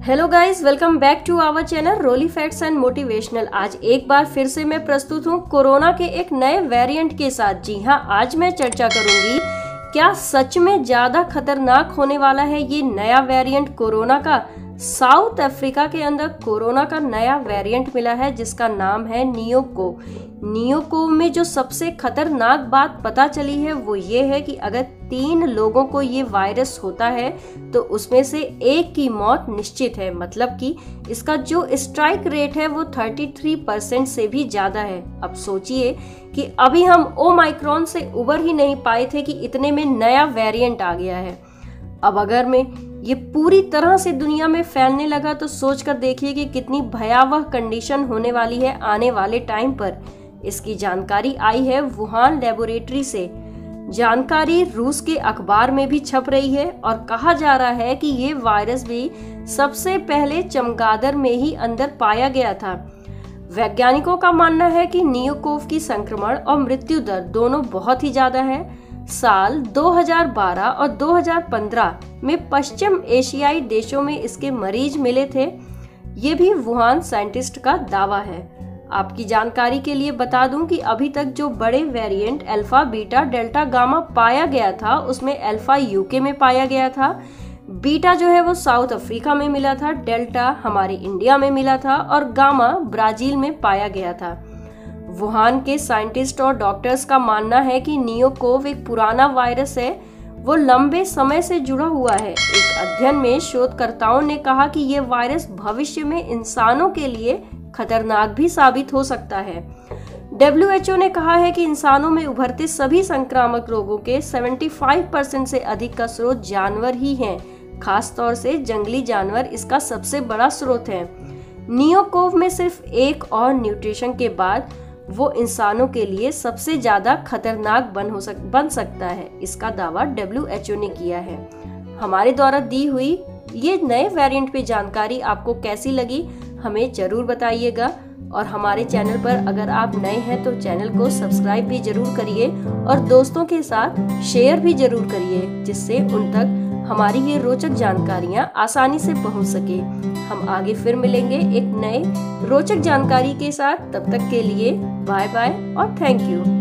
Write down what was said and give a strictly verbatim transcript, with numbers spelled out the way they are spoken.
Hello guys, welcome back to our channel Roli Facts and Motivational. आज एक बार फिर से मैं प्रस्तुत हूँ कोरोना के एक नए वेरिएंट के साथ। जी हाँ, आज मैं चर्चा करूंगी क्या सच में ज्यादा खतरनाक होने वाला है ये नया वेरिएंट कोरोना का। साउथ अफ्रीका के अंदर कोरोना का नया वेरिएंट मिला है जिसका नाम है नियोकोव। नियोकोव में जो सबसे खतरनाक बात पता चली है वो ये है कि अगर तीन लोगों को ये वायरस होता है तो उसमें से एक की मौत निश्चित है। मतलब कि इसका जो स्ट्राइक रेट है वो तैंतीस परसेंट से भी ज्यादा है। अब सोचिए कि अभी हम ओमाइक्रॉन से उबर ही नहीं पाए थे कि इतने में नया वेरिएंट आ गया है। अब अगर में ये पूरी तरह से दुनिया में फैलने लगा तो सोचकर देखिए कि कितनी भयावह कंडीशन होने वाली है आने वाले टाइम पर। इसकी जानकारी आई है वुहान लेबोरेटरी से। जानकारी रूस के अखबार में भी छप रही है और कहा जा रहा है कि ये वायरस भी सबसे पहले चमगादड़ में ही अंदर पाया गया था। वैज्ञानिकों का मानना है कि नियोकोव की संक्रमण और मृत्यु दर दोनों बहुत ही ज्यादा है। साल दो हज़ार बारह और दो हज़ार पंद्रह में पश्चिम एशियाई देशों में इसके मरीज मिले थे। ये भी वुहान साइंटिस्ट का दावा है। आपकी जानकारी के लिए बता दूं कि अभी तक जो बड़े variant alpha, beta, delta, gamma पाया गया था उसमें अल्फा यूके में पाया गया था, बीटा जो है वो साउथ अफ्रीका में मिला था, डेल्टा हमारे इंडिया में मिला था और गामा ब्राजील में पाया गया था। वुहान के साइंटिस्ट और डॉक्टर्स का मानना है कि नियोकोव एक पुराना वायरस है, वो लंबे समय से जुड़ा हुआ है। एक अध्ययन में शोधकर्ताओं ने कहा कि ये वायरस भविष्य में इंसानों के लिए खतरनाक भी साबित हो सकता है। डब्ल्यू एच ओ ने कहा है कि इंसानों में उभरते सभी संक्रामक रोगों के पचहत्तर परसेंट से अधिक का स्रोत जानवर ही हैं। खास तौर से जंगली जानवर इसका सबसे बड़ा स्रोत है। नियोकोव में सिर्फ एक और न्यूट्रिशन के बाद वो इंसानों के लिए सबसे ज्यादा खतरनाक बन हो सक बन सकता है। इसका दावा डब्ल्यू एच ओ ने किया है। हमारे द्वारा दी हुई ये नए वेरिएंट पे जानकारी आपको कैसी लगी हमें जरूर बताइएगा। और हमारे चैनल पर अगर आप नए हैं तो चैनल को सब्सक्राइब भी जरूर करिए और दोस्तों के साथ शेयर भी जरूर करिए जिससे उन तक हमारी ये रोचक जानकारियाँ आसानी से पहुँच सके। हम आगे फिर मिलेंगे एक नए रोचक जानकारी के साथ। तब तक के लिए बाय बाय और थैंक यू।